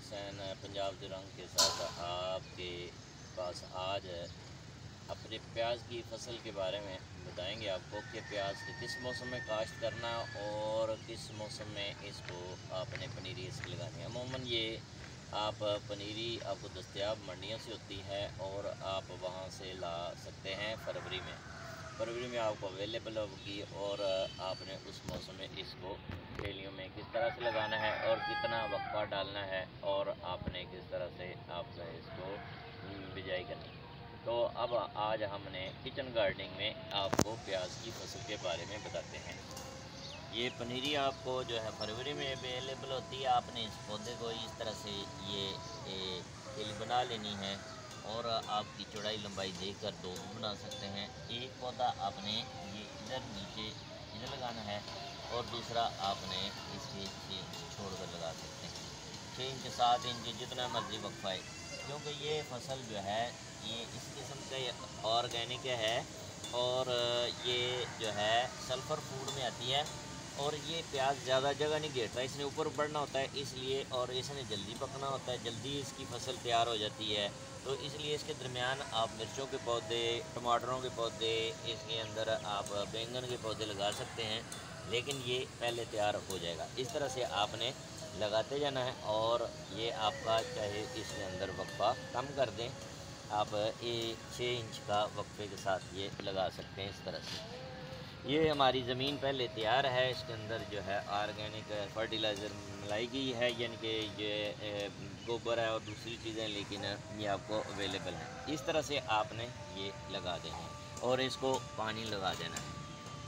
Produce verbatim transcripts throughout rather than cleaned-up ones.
हुसैन पंजाब के रंग के साथ आपके पास आज अपने प्याज की फसल के बारे में बताएंगे आपको कि प्याज किस मौसम में काश्त करना और किस मौसम में इसको आपने पनीरी इसकी लगानी है। अमूमन ये आप पनीरी आपको दस्तयाब मंडियों से होती है और आप वहाँ से ला सकते हैं फरवरी में फरवरी में आपको अवेलेबल होगी और आपने उस मौसम में इसको थैलियों में किस तरह से लगाना है और कितना वक्फा डालना है और आपने किस तरह से आपने इसको बिजाई करनी है। तो अब आज हमने किचन गार्डनिंग में आपको प्याज की फसल के बारे में बताते हैं। ये पनीरी आपको जो है फरवरी में अवेलेबल होती है। आपने इस पौधे को इस तरह से ये थैली बना लेनी है और आपकी चौड़ाई लंबाई देखकर दो भी बना सकते हैं। एक पौधा आपने ये इधर नीचे इधर लगाना है और दूसरा आपने इसके छः इंच छोड़ कर लगा सकते हैं। छः इंच सात इंच जितना मर्जी वक्फा है, क्योंकि ये फसल जो है ये इस किस्म का ऑर्गेनिक है और ये जो है सल्फ़र फूड में आती है और ये प्याज ज़्यादा जगह नहीं घेरता, इसने ऊपर बढ़ना होता है इसलिए, और इसने जल्दी पकना होता है, जल्दी इसकी फसल तैयार हो जाती है। तो इसलिए इसके दरमियान आप मिर्चों के पौधे, टमाटरों के पौधे, इसके अंदर आप बैंगन के पौधे लगा सकते हैं, लेकिन ये पहले तैयार हो जाएगा। इस तरह से आपने लगाते जाना है और ये आपका चाहे इसके अंदर वक्फा कम कर दें, आप ये छः इंच का वक्फे के साथ ये लगा सकते हैं। इस तरह से ये हमारी ज़मीन पहले तैयार है, इसके अंदर जो है ऑर्गेनिक फर्टिलाइज़र मिलाई गई है, यानी कि ये गोबर है और दूसरी चीज़ें, लेकिन ये आपको अवेलेबल है। इस तरह से आपने ये लगा देना है और इसको पानी लगा देना है।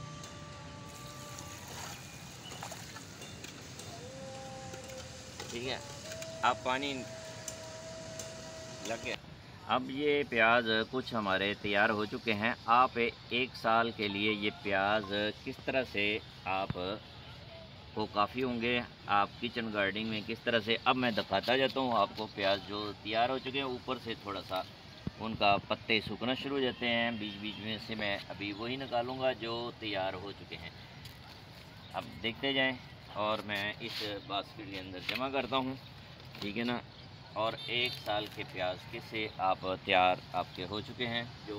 ठीक है, आप पानी लग गया। अब ये प्याज कुछ हमारे तैयार हो चुके हैं। आप एक साल के लिए ये प्याज किस तरह से आप को काफ़ी होंगे आप किचन गार्डनिंग में किस तरह से, अब मैं दिखाता जाता हूँ आपको। प्याज जो तैयार हो चुके हैं ऊपर से थोड़ा सा उनका पत्ते सूखना शुरू हो जाते हैं, बीच बीच में से मैं अभी वही निकालूंगा जो तैयार हो चुके हैं। अब देखते जाएं और मैं इस बास्केट के अंदर जमा करता हूँ, ठीक है ना। और एक साल के प्याज के से आप तैयार आपके हो चुके हैं। जो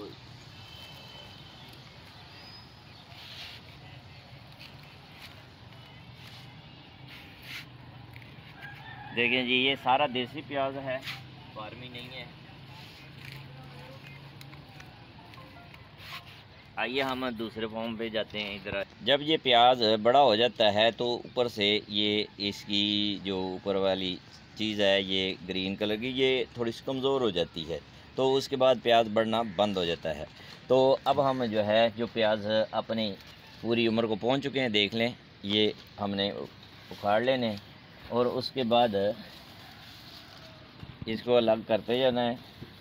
देखें जी, ये सारा देसी प्याज है, फार्मी नहीं है। आइए हम दूसरे फॉर्म पे जाते हैं। इधर जब ये प्याज बड़ा हो जाता है तो ऊपर से ये इसकी जो ऊपर वाली चीज़ है ये ग्रीन कलर की, ये थोड़ी सी कमज़ोर हो जाती है, तो उसके बाद प्याज बढ़ना बंद हो जाता है। तो अब हम जो है जो प्याज अपनी पूरी उम्र को पहुंच चुके हैं, देख लें, ये हमने उखाड़ लेने और उसके बाद इसको अलग करते जाना है।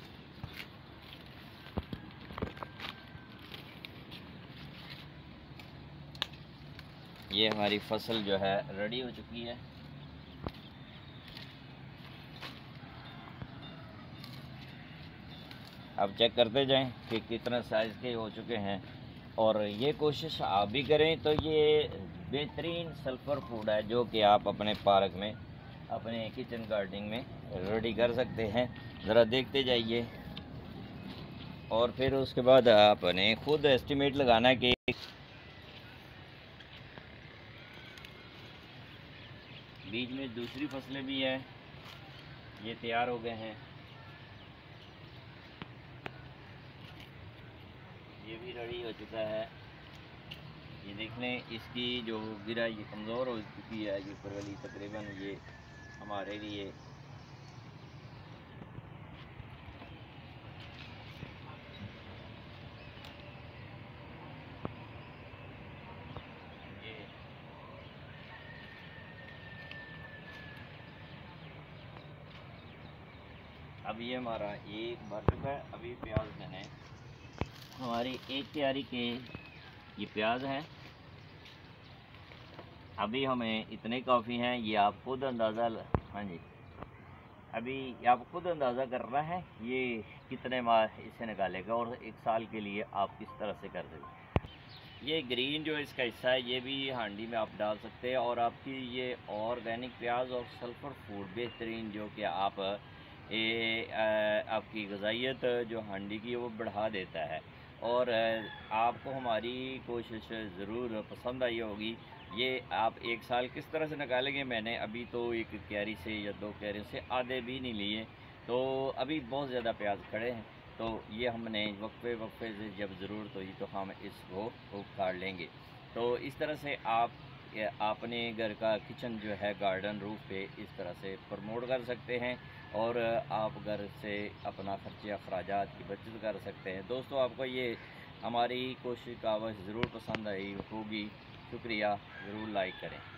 ये हमारी फसल जो है रेडी हो चुकी है। अब चेक करते जाएं कि कितना साइज़ के हो चुके हैं, और ये कोशिश आप भी करें। तो ये बेहतरीन सल्फ़र फूड है जो कि आप अपने पार्क में, अपने किचन गार्डनिंग में रेडी कर सकते हैं। ज़रा देखते जाइए और फिर उसके बाद आपने खुद एस्टिमेट लगाना है कि बीच में दूसरी फसलें भी हैं, ये तैयार हो गए हैं, ये भी रेडी हो चुका है। ये देख लें, इसकी जो गिरा ये कमज़ोर हो चुकी है, ये ऊपर वाली तकरीबन ये हमारे लिए ये अब ये हमारा एक भर चुका है। अभी प्याज देने हमारी एक तैयारी के ये प्याज है। अभी हमें इतने काफ़ी हैं, ये आप खुद अंदाज़ा, हाँ जी, अभी आप खुद अंदाज़ा करना है ये कितने माह इससे निकालेगा और एक साल के लिए आप किस तरह से कर देंगे। ये ग्रीन जो इसका हिस्सा है ये भी हांडी में आप डाल सकते हैं, और आपकी ये ऑर्गेनिक प्याज और सल्फ़र फूड बेहतरीन जो कि आप ये आपकी ग़िज़ाइयत जो हांडी की वो बढ़ा देता है। और आपको हमारी कोशिश ज़रूर पसंद आई होगी। ये आप एक साल किस तरह से निकालेंगे, मैंने अभी तो एक क्यारी से या दो क्यारियों से आधे भी नहीं लिए, तो अभी बहुत ज़्यादा प्याज खड़े हैं। तो ये हमने वक्फे वक्फे से जब ज़रूरत हुई तो हम इसको उखाड़ लेंगे। तो इस तरह से आप अपने घर का किचन जो है गार्डन रूफ पे इस तरह से प्रमोट कर सकते हैं, और आप घर से अपना खर्चे अखराजात की बचत कर सकते हैं। दोस्तों, आपको ये हमारी कोशिश का आवाज़ ज़रूर पसंद आई होगी। शुक्रिया, ज़रूर लाइक करें।